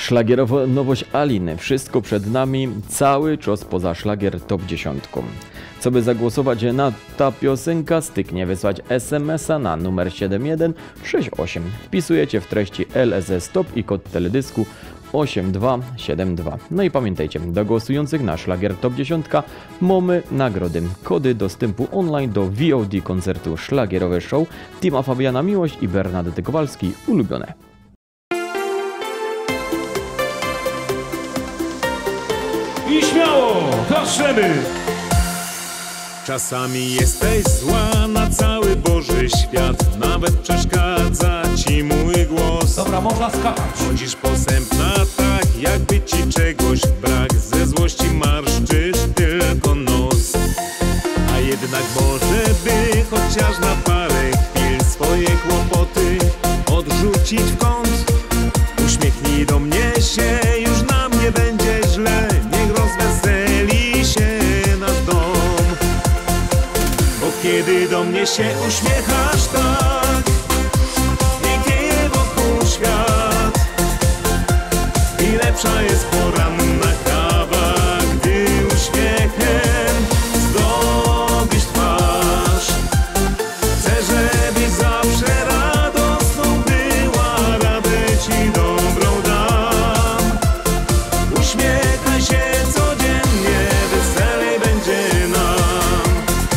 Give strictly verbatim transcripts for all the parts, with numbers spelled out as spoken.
Szlagierowa nowość Aliny. Wszystko przed nami. Cały czas poza szlagier top dziesięć. Co by zagłosować na ta piosenka, styknie wysłać es em es a na numer siedem jeden sześć osiem. Wpisujecie w treści L S S Stop i kod teledysku osiem dwa siedem dwa. No i pamiętajcie, do głosujących na szlagier top dziesięć mamy nagrody. Kody dostępu online do V O D koncertu Szlagierowe Show Tima Fabiana Miłość i Bernadety Kowalskiej ulubione. I śmiało, klaszczemy! Czasami jesteś zła na cały Boży świat, nawet przeszkadza ci mój głos. Dobra, można skakać. Chodzisz posępna tak, jakby ci czegoś brak, ze złości marszczysz tylko nos. A jednak może by chociaż na parę chwil swoje kłopoty odrzucić w kąt. Uśmiechnij do mnie się, już nam nie będzie źle, niech rozweseli się nasz dom. Bo kiedy do mnie się uśmiechasz tak, pięknieje wokół świat i lepsza jest poranna kawa, gdy uśmiechem zdobisz twarz. Chcę, żebyś zawsze radosną była, radę ci dobrą dam. Uśmiechaj się codziennie, weselej będzie nam.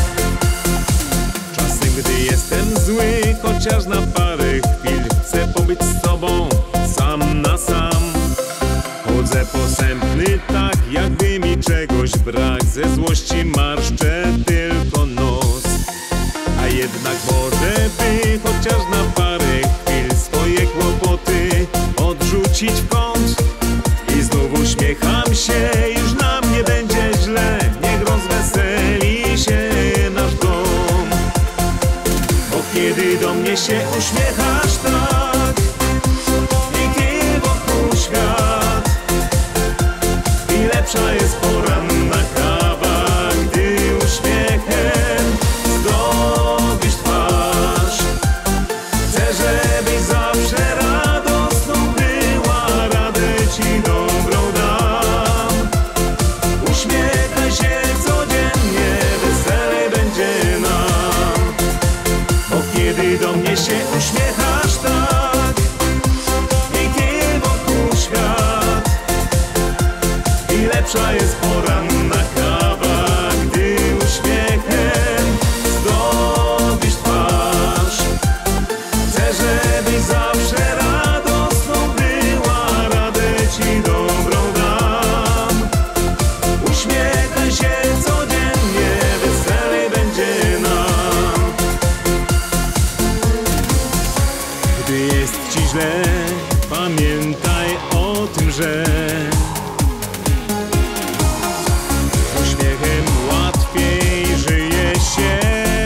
Czasem, gdy jestem zły, chociaż na parę chwil, chcę pobyć z tobą sam na sam. Chodzę posępny tak, jakby mi czegoś brak, ze złości marszczę tylko nos. A jednak może by chociaż na parę chwil swoje kłopoty odrzucić w kąt. I znów uśmiecham się, już nam nie będzie źle, niech rozweseli się nasz dom. Bo kiedy do mnie się uśmiechasz tak, pięknieje wokół świat i lepsza jest poranna kawa, gdy uśmiechem zdobisz twarz. Chcę, żebyś zawsze radosną była, radę ci dobrą dam. Uśmiechaj się codziennie, weselej będzie nam. Bo kiedy do mnie się uśmiechasz tak, pięknieje wokół świat i lepsza jest poranna kawa, gdy uśmiechem zdobisz twarz. Chcę, żebyś zawsze radosną była, radę ci dobrą dam. Uśmiechaj się codziennie, weselej będzie nam. Gdy jest ci źle, pamiętaj o tym, że z uśmiechem łatwiej żyje się.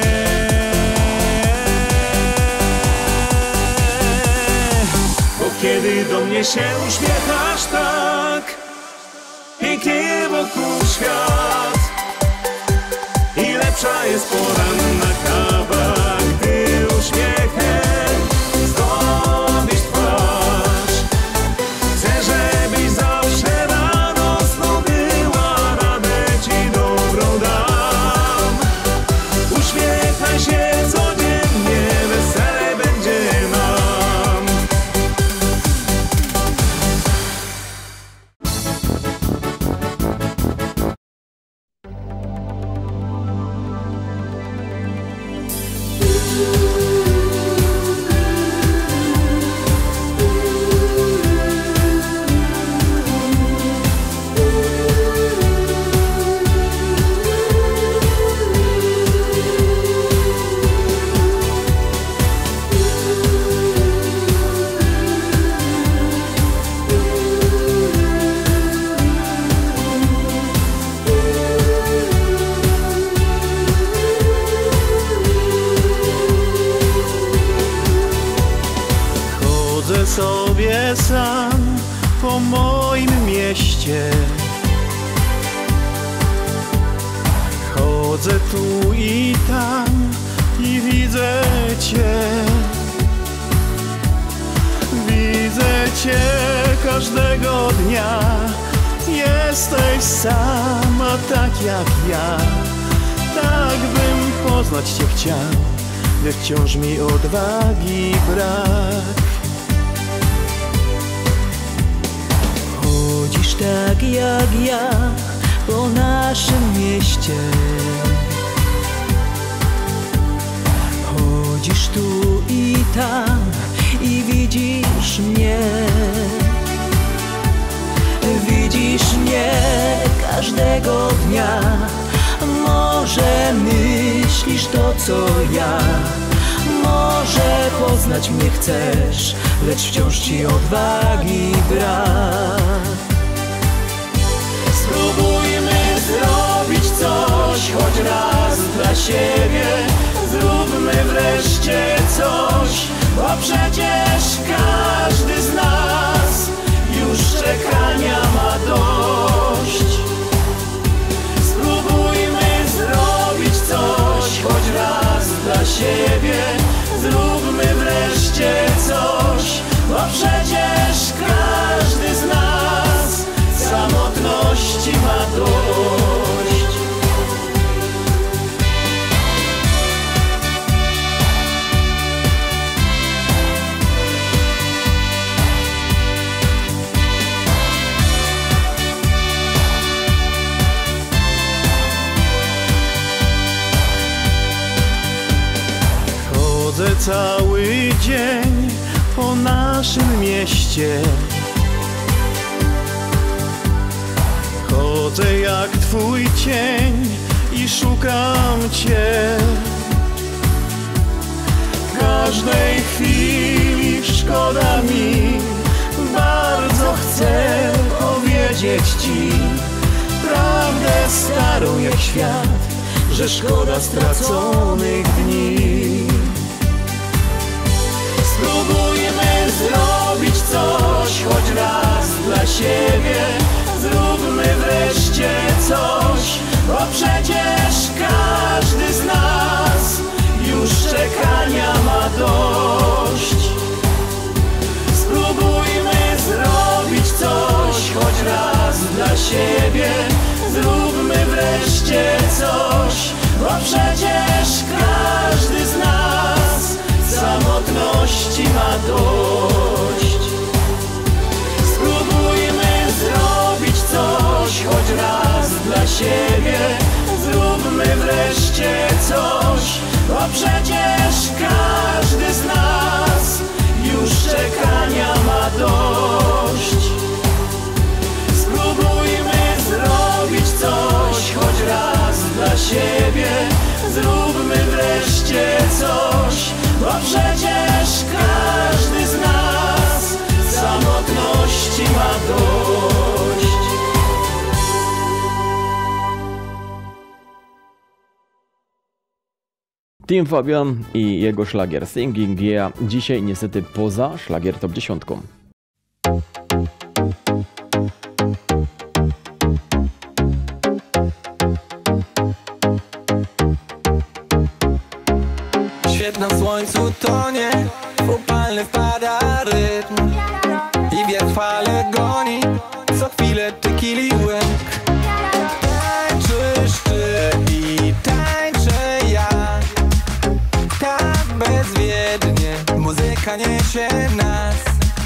Bo kiedy do mnie się uśmiechasz tak, pięknieje wokół świat i lepsza jest poranna kawa, gdy uśmiechem zdobisz twarz. Chcę, żebyś zawsze radosną była, radę ci dobrą dam. Uśmiechaj się codziennie, weselej będzie nam. Chodzę sobie sam po moim mieście. Chodzę tu i tam i widzę Cię. Widzę Cię każdego dnia. Jesteś sama tak jak ja. Tak bym poznać cię chciał, lecz wciąż mi odwagi brak. Chodzisz tak jak ja po naszym mieście. Chodzisz tu i tam i widzisz mnie. Widzisz mnie każdego dnia. Może myślisz to co ja. Może poznać mnie chcesz, lecz wciąż ci odwagi brak. Spróbujmy zrobić coś choć raz dla siebie. Zróbmy wreszcie coś, bo przecież każdy z nas już czekania ma dość. Spróbujmy zrobić coś choć raz dla siebie. Zróbmy wreszcie coś, bo przecież każdy z nas samotności ma dość. Chodzę cały dzień po naszym mieście. Chodzę jak twój cień i szukam cię. Każdej chwili szkoda mi, bardzo chcę powiedzieć ci prawdę starą jak świat, że szkoda straconych dni. Spróbujmy zrobić coś choć raz dla siebie. Zróbmy wreszcie coś, bo przecież każdy z nas już czekania ma dość. Spróbujmy zrobić coś choć raz dla siebie. Zróbmy wreszcie coś, bo przecież każdy z nas samotności ma dość. Spróbujmy zrobić coś choć raz dla siebie. Zróbmy wreszcie coś, bo przecież każdy z nas już czekania ma dość. Spróbujmy zrobić coś choć raz dla siebie. Zróbmy wreszcie coś, bo przecież każdy z nas samotności ma dość. Team Fabian i jego szlagier Singing Yeah dzisiaj niestety poza szlagier top dziesięć. Świat na słońcu tonie, w upalny wpada rytm i wiatr fale goni, co chwilę tequili łyk. Tańczysz ty i tańczę ja, tak bezwiednie muzyka niesie nas.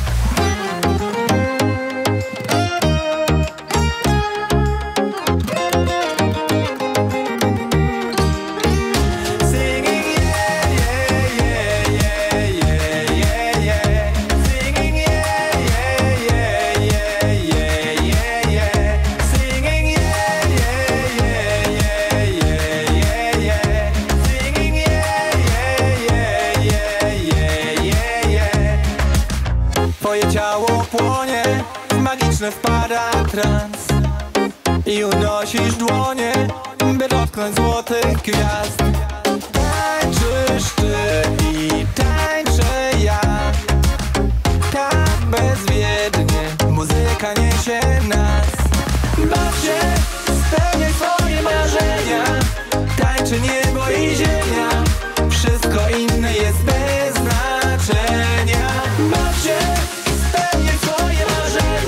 Twoje ciało płonie, w magiczny wpada trans i unosisz dłonie, by dotknąć złotych gwiazd. Tańczysz ty i tańczę ja, tak bezwiednie muzyka niesie nas. Baw się, spełniaj swoje marzenia, tańczy niebo i ziemia, wszystko inne jest bez znaczenia. Baw się, spełniaj swoje marzenia.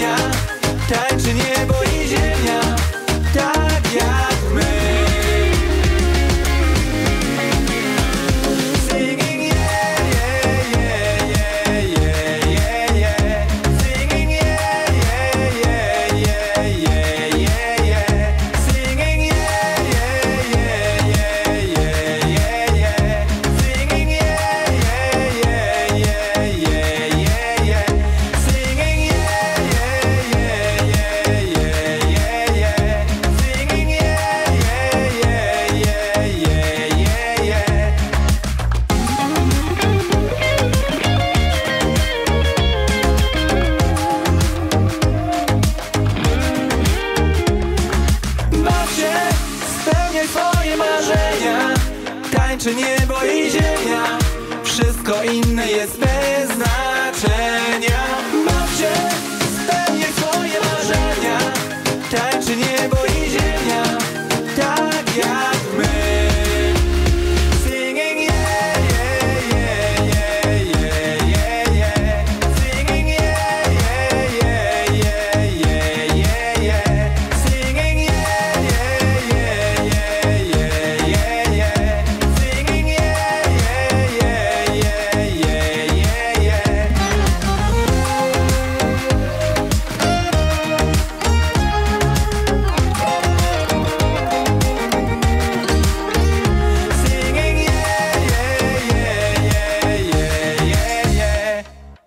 jest bez znaczenia. Baw się, spełniaj twoje marzenia. Tańczy niebo i ziemia, tak jak my. Singing yeah, yeah, yeah, yeah, yeah, yeah. Singing yeah, yeah, yeah, yeah, yeah, yeah, yeah. Singing yeah, yeah, yeah, yeah, yeah, yeah, yeah. Singing yeah, yeah, yeah, yeah, yeah, yeah, yeah. Singing yeah, yeah, yeah, yeah, yeah, yeah.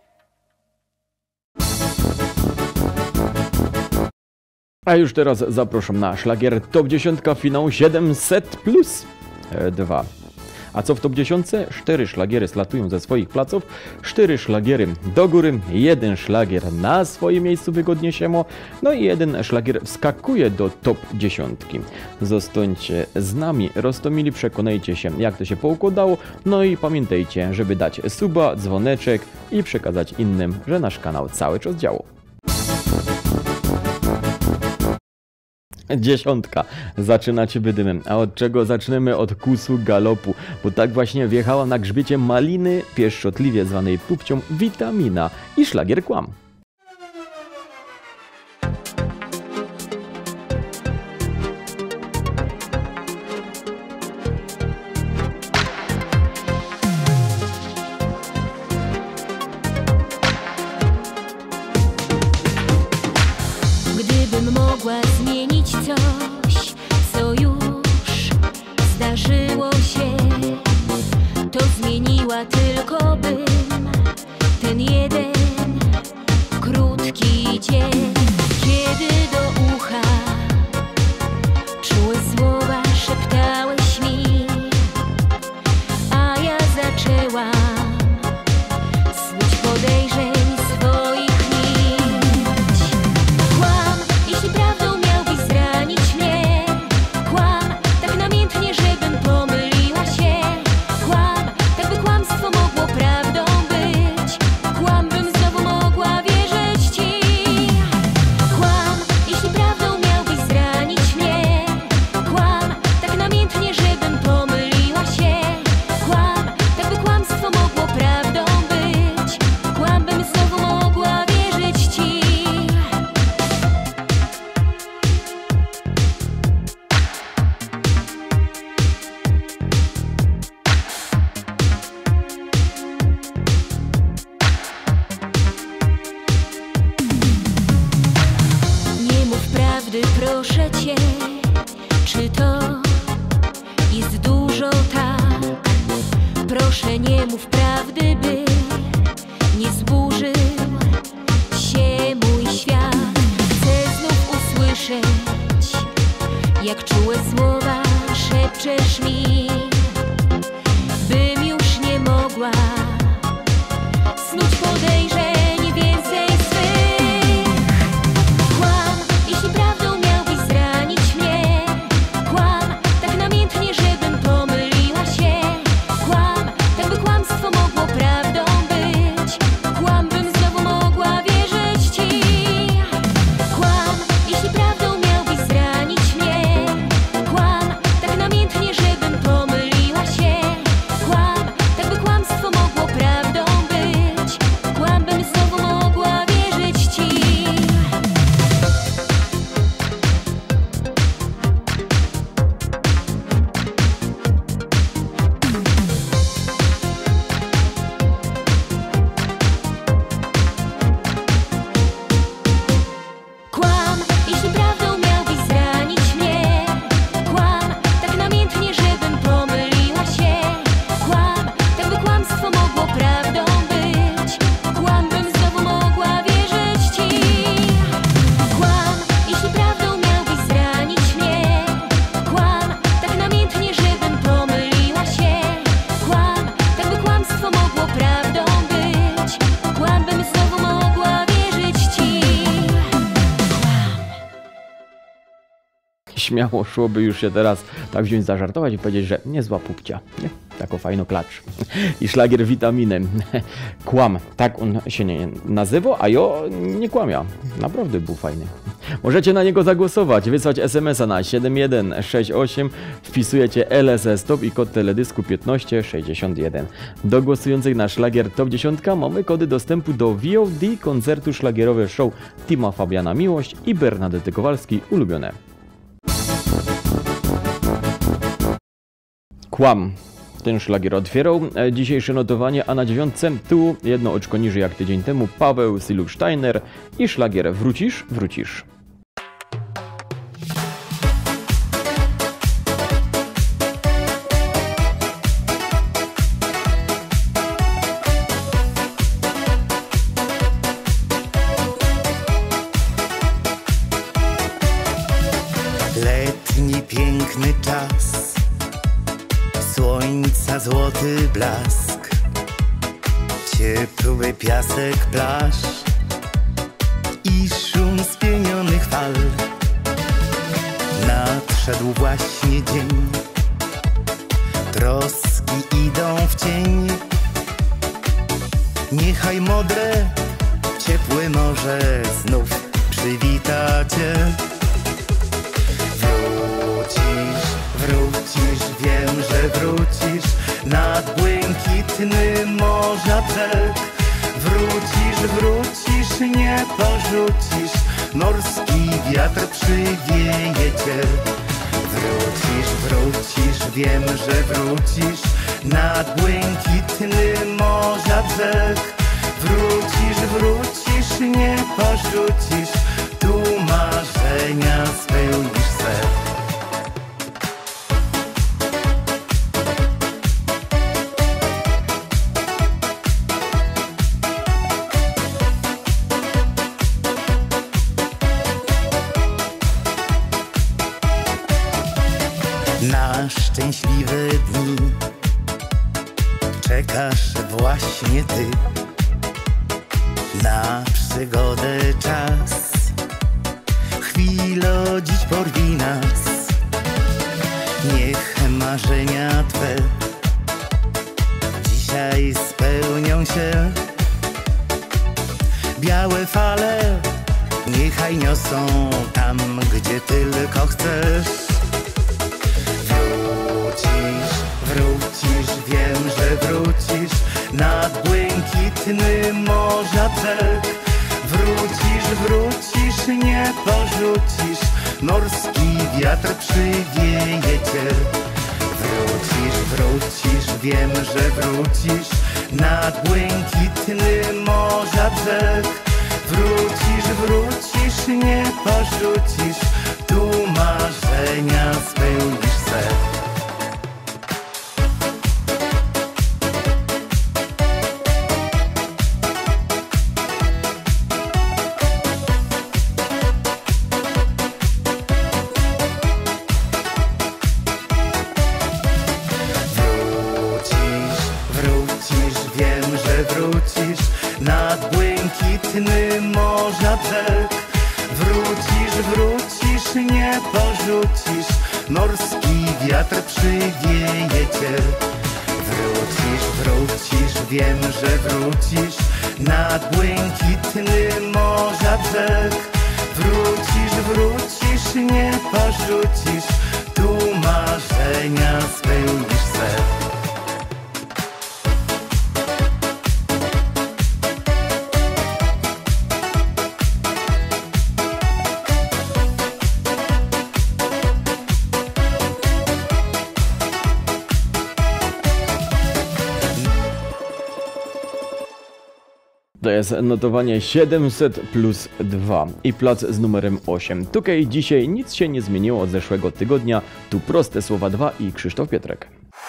A już teraz zapraszam na szlagier Top dziesięć finału siedemset plus dwa. A co w Top dziesięć? Cztery szlagiery slatują ze swoich placów, cztery szlagiery do góry, jeden szlagier na swoim miejscu wygodnie siemo, no i jeden szlagier wskakuje do Top dziesięć. Zostańcie z nami, roztomili, przekonajcie się jak to się poukładało, no i pamiętajcie, żeby dać suba, dzwoneczek i przekazać innym, że nasz kanał cały czas działa. Dziesiątka. Zaczynacie wydymem. A od czego zaczniemy? Od kusu galopu. Bo tak właśnie wjechała na grzbiecie maliny, pieszczotliwie zwanej pupcią, witamina i szlagier kłam. Gdybym mogła zmienić coś, co już zdarzyło się, to zmieniła tylko bym ten jeden krótki dzień, kiedy do ucha czułe słowa szeptałeś mi, a ja zaczęłam snuć podejrzeń swoich nić. Kłam, jeśli prawdą miałbyś zranić mnie. Kłam, tak namiętnie, żebym pomyliła się. Kłam, tak by kłamstwo mogło prawdą być. Kłam, bym znowu mogła wierzyć ci. Kłam, jeśli prawdą miałbyś zranić mnie. Kłam, tak namiętnie, żebym pomyliła się. Kłam, tak by kłamstwo mogło prawdą być. Kłam, bym znowu mogła wierzyć ci. Nie mów prawdy, proszę cię. Czy to jest dużo tak? Proszę, nie mów prawdy, by nie zburzył się mój świat. Chcę znów usłyszeć, jak czułe słowa szepczesz mi, bym już nie mogła snuć podejrzeń więcej swych. Kłam, jeśli prawdą miałbyś zranić mnie. Kłam, tak namiętnie, żebym pomyliła się. Kłam, tak by kłamstwo mogło prawdą być. Kłam, bym znowu mogła wierzyć ci. Kłam, jeśli prawdą miałbyś zranić mnie. Kłam, tak namiętnie, żebym pomyliła się. Kłam, tak by kłamstwo mogło prawdą być. Kłam, bym znowu mogła wierzyć ci. Kłam, jeśli prawdą miałbyś zranić mnie. Kłam, tak namiętnie, żebym pomyliła się. Kłam, tak by kłamstwo mogło prawdą być. Kłam, bym znowu mogła wierzyć ci. Kłam, jeśli prawdą miałbyś zranić mnie. Kłam, tak namiętnie, żebym pomyliła się. Kłam, tak by kłamstwo mogło prawdą być. Kłam, bym znowu mogła wierzyć ci. Śmiało szłoby już się teraz tak wziąć zażartować i powiedzieć, że niezła pupcia. Nie? tako fajno klacz. I szlagier Witaminy. Kłam, tak on się nie nazywa, a ja nie kłamia. Naprawdę był fajny. Możecie na niego zagłosować, wysłać es em es a na siedem jeden sześć osiem, wpisujecie L S S Top i kod teledysku piętnaście sześćdziesiąt jeden. Do głosujących na szlagier Top dziesięć mamy kody dostępu do V O D koncertu szlagierowe show Tima Fabiana Miłość i Bernadety Kowalskiej Ulubione. Kłam. Ten szlagier otwierał dzisiejsze notowanie, a na dziewiątce tu jedno oczko niżej jak tydzień temu Paweł Siluch-Steiner i szlagier Wrócisz, wrócisz. Letni piękny czas, słońca złoty blask, ciepły piasek plaż i szum spienionych fal. Nadszedł właśnie dzień, troski idą w cień. Niechaj modre, ciepłe morze znów przywita cię. Wrócisz, wrócisz, wiem, że wrócisz nad błękitny morza brzeg. Wrócisz, wrócisz, nie porzucisz, morski wiatr przywieje cię. Wrócisz, wrócisz, wiem, że wrócisz nad błękitny morza brzeg. Wrócisz, wrócisz, nie porzucisz, tu marzenia spełnisz swe. Na szczęśliwe dni czekasz właśnie ty, na przygodę czas, chwilo dziś porwij nas. Niech marzenia twe dzisiaj spełnią się. Białe fale niechaj niosą tam, gdzie tylko chcesz. Wrócisz, wrócisz, wiem, że wrócisz nad błękitny morza brzeg. Wrócisz, wrócisz, nie porzucisz, morski wiatr przywieje cię. Wrócisz, wrócisz, wiem, że wrócisz nad błękitny morza brzeg. Wrócisz, wrócisz, nie porzucisz, tu marzenia spełnisz se. Wrócisz nad błękitny morza brzeg. Wrócisz, wrócisz, nie porzucisz, morski wiatr przywieje cię. Wrócisz, wrócisz, wiem, że wrócisz nad błękitny morza brzeg. Wrócisz, wrócisz, nie porzucisz, tu marzenia spełnisz se. To jest notowanie siedemset plus dwa i plac z numerem osiem. Tutaj dzisiaj nic się nie zmieniło od zeszłego tygodnia. Tu proste słowa dwa i Krzysztof Pietrek.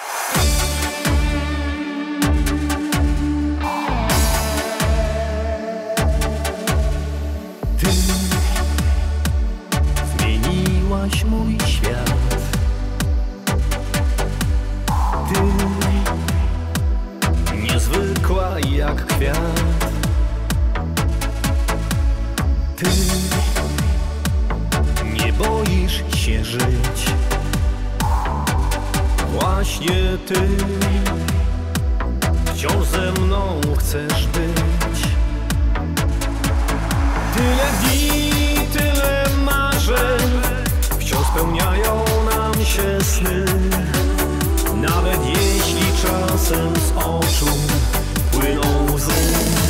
Ty zmieniłaś mój świat. Ty niezwykła jak kwiat. Ty nie boisz się żyć. Właśnie ty oczu płyną łzy.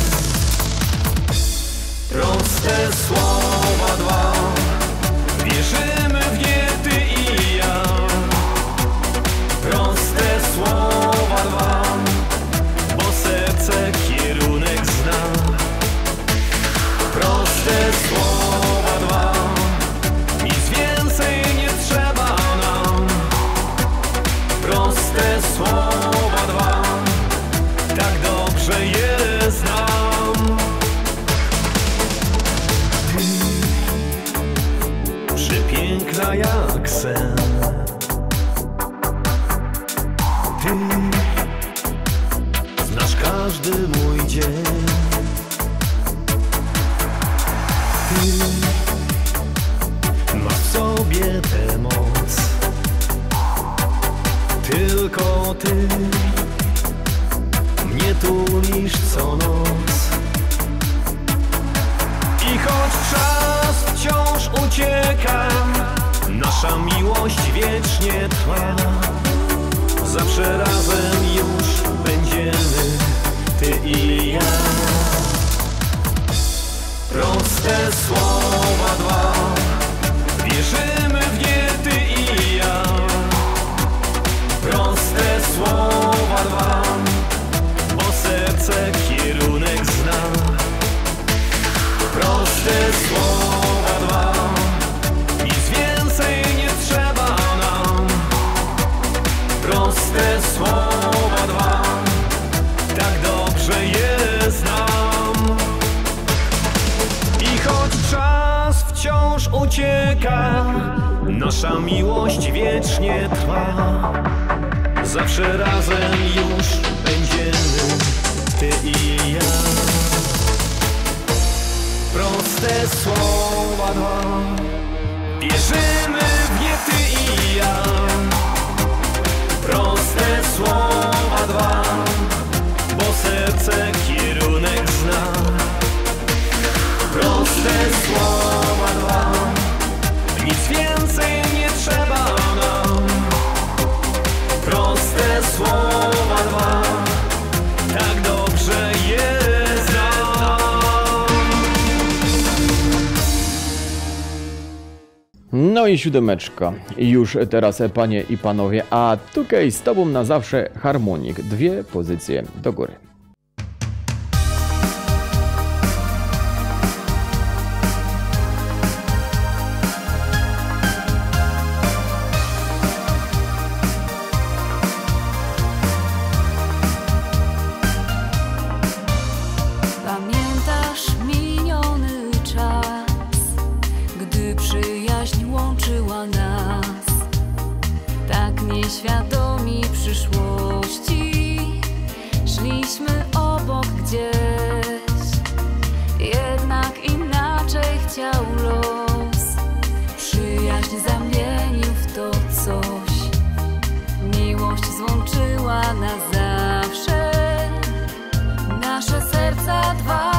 Proste słowa dwa, wierzymy w nie ty i ja. Proste słowa dwa, bo serce kierunek zna. Proste słowa dwa, nic więcej nie trzeba nam. Proste słowa dwa, tak dobrze je znam. Ty, przepiękna jak sen. Ty, znasz każdy mój dzień. Ty, masz w sobie tę moc. Tylko ty mnie tulisz co noc. I choć czas wciąż ucieka, nasza miłość wiecznie trwa. Zawsze razem już będziemy, ty i ja. Proste słowa dwa, wierzymy w nie ty i ja. Proste słowa dwa, bo serce kierunek zna. Proste słowa dwa, nic więcej nie trzeba nam. Proste słowa dwa, tak dobrze je znam. I choć czas wciąż ucieka, nasza miłość wiecznie trwa. Zawsze razem już będziemy, ty i ja. Proste słowa dwa, wierzymy w nie ty i ja. Proste słowa dwa, bo serce kierunek zna. Proste słowa dwa, nic więcej nie trzeba nam. Proste słowa dwa, tak dobrze je znam. No i siódemeczka. I już teraz, panie i panowie, a tutaj z tobą na zawsze harmonik. Dwie pozycje do góry. Pamiętasz miniony czas, gdy przyjaźń łączyła nas, tak nieświadomi przyszłości, szliśmy obok gdzieś, jednak inaczej chciał los, przyjaźń zamienił w to coś, miłość złączyła na zawsze. Nasze serca dwa